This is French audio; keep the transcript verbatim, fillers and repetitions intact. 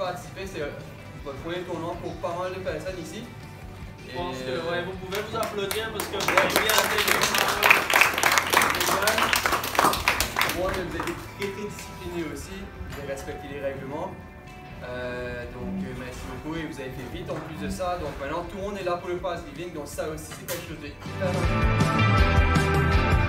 participé, c'est votre premier tournoi pour pas mal de personnes ici. Je pense que ouais, vous pouvez vous applaudir parce que vous Ouais. avez bien intégré. Moi, vous avez été très très discipliné aussi, vous avez respecté les règlements. Euh, donc euh, merci beaucoup et vous avez fait vite en plus de ça. Donc maintenant tout le monde est là pour le fast living, donc ça aussi c'est quelque chose de hyper important.